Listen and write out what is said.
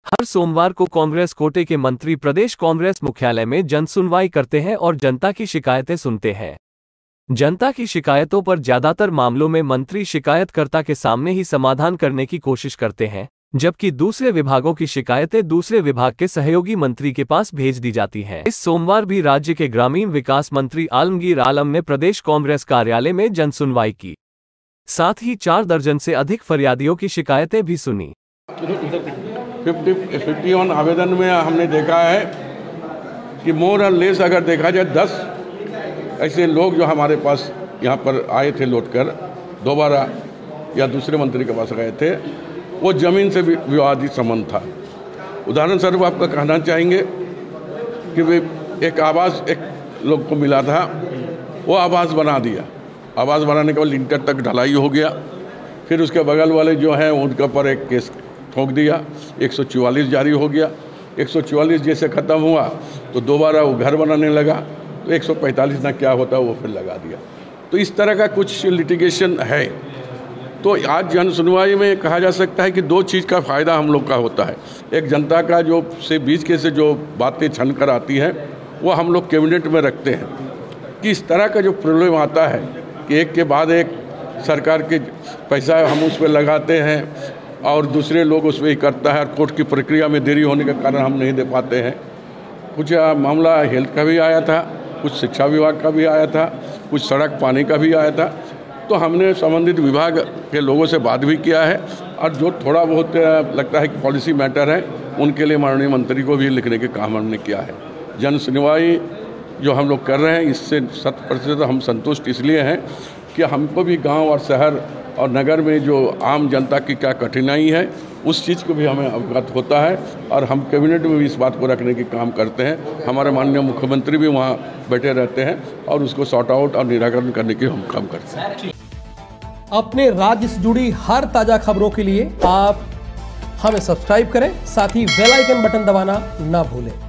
हर सोमवार को कांग्रेस कोटे के मंत्री प्रदेश कांग्रेस मुख्यालय में जनसुनवाई करते हैं और जनता की शिकायतें सुनते हैं। जनता की शिकायतों पर ज्यादातर मामलों में मंत्री शिकायतकर्ता के सामने ही समाधान करने की कोशिश करते हैं, जबकि दूसरे विभागों की शिकायतें दूसरे विभाग के सहयोगी मंत्री के पास भेज दी जाती हैं। इस सोमवार भी राज्य के ग्रामीण विकास मंत्री आलमगीर आलम ने प्रदेश कांग्रेस कार्यालय में जनसुनवाई की। साथ ही 4 दर्जन से अधिक फरियादियों की शिकायतें भी सुनी। 51 आवेदन में हमने देखा है कि मोर और लेस अगर देखा जाए 10 ऐसे लोग जो हमारे पास यहाँ पर आए थे लौटकर दोबारा या दूसरे मंत्री के पास गए थे, वो ज़मीन से विवादित संबंध था। उदाहरण स्वरूप आपका कहना चाहेंगे कि वे एक आवास एक लोग को मिला था, वो आवास बना दिया। आवास बनाने के बाद लिंटर तक ढलाई हो गया, फिर उसके बगल वाले जो हैं उनके ऊपर एक केस ठोक दिया, 144 जारी हो गया। 144 जैसे ख़त्म हुआ तो दोबारा वो घर बनाने लगा, तो 145 ना क्या होता वो फिर लगा दिया। तो इस तरह का कुछ लिटिगेशन है। तो आज जन सुनवाई में कहा जा सकता है कि 2 चीज़ का फ़ायदा हम लोग का होता है। एक जनता का जो से बीच के से जो बातें छन कर आती हैं वो हम लोग कैबिनेट में रखते हैं कि इस तरह का जो प्रॉब्लम आता है कि एक के बाद एक सरकार के पैसा हम उस पर लगाते हैं और दूसरे लोग उस पर ही करता है, और कोर्ट की प्रक्रिया में देरी होने के कारण हम नहीं दे पाते हैं। कुछ मामला हेल्थ का भी आया था, कुछ शिक्षा विभाग का भी आया था, कुछ सड़क पानी का भी आया था। तो हमने संबंधित विभाग के लोगों से बात भी किया है, और जो थोड़ा बहुत लगता है कि पॉलिसी मैटर है उनके लिए माननीय मंत्री को भी लिखने के काम हमने किया है। जन सुनवाई जो हम लोग कर रहे हैं इससे 100% हम संतुष्ट इसलिए हैं कि हमको भी गांव और शहर और नगर में जो आम जनता की क्या कठिनाई है उस चीज़ को भी हमें अवगत होता है, और हम कैबिनेट में भी इस बात को रखने की काम करते हैं। हमारे माननीय मुख्यमंत्री भी वहाँ बैठे रहते हैं और उसको सॉर्ट आउट और निराकरण करने की हम काम करते हैं। अपने राज्य से जुड़ी हर ताज़ा खबरों के लिए आप हमें सब्सक्राइब करें, साथ ही बेल आइकन बटन दबाना ना भूलें।